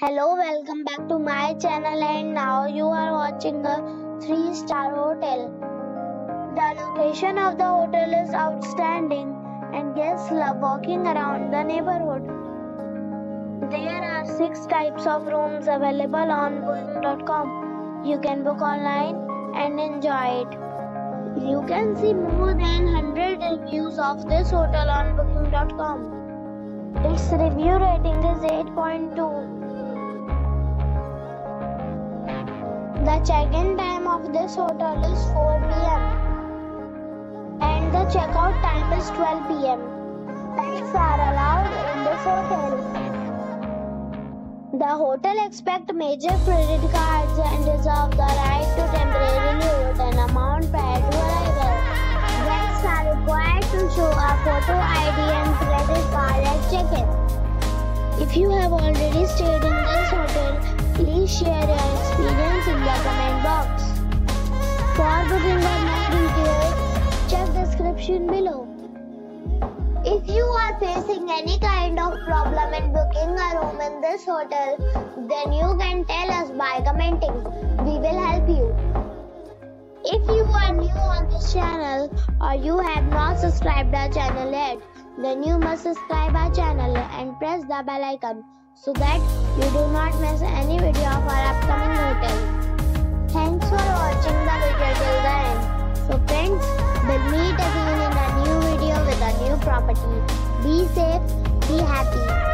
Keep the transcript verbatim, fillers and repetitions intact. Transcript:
Hello, welcome back to my channel, and now you are watching a three star hotel. The location of the hotel is outstanding and guests love walking around the neighborhood. There are six types of rooms available on booking dot com. You can book online and enjoy it. You can see more than one hundred reviews of this hotel on booking dot com. Its review rating is eight point two. The check-in time of this hotel is four p m and the check-out time is twelve p m Pets are allowed in this hotel. The hotel accepts major credit cards and reserves the right to temporarily hold an amount prior to arrival. Guests are required to show a photo I D and credit card at check-in. If you have already stayed in this hotel, please share your experience in the comment box. For booking or more details, check description below. If you are facing any kind of problem in booking a room in this hotel, then you can tell us by commenting. We will help you. If you are new on this channel or you have not subscribed our channel yet, then you must subscribe our channel and press the bell icon so that you do not miss any video of our upcoming hotel. Thanks for watching the video till the end. So friends, we'll meet again in a new video with a new property. Be safe, be happy.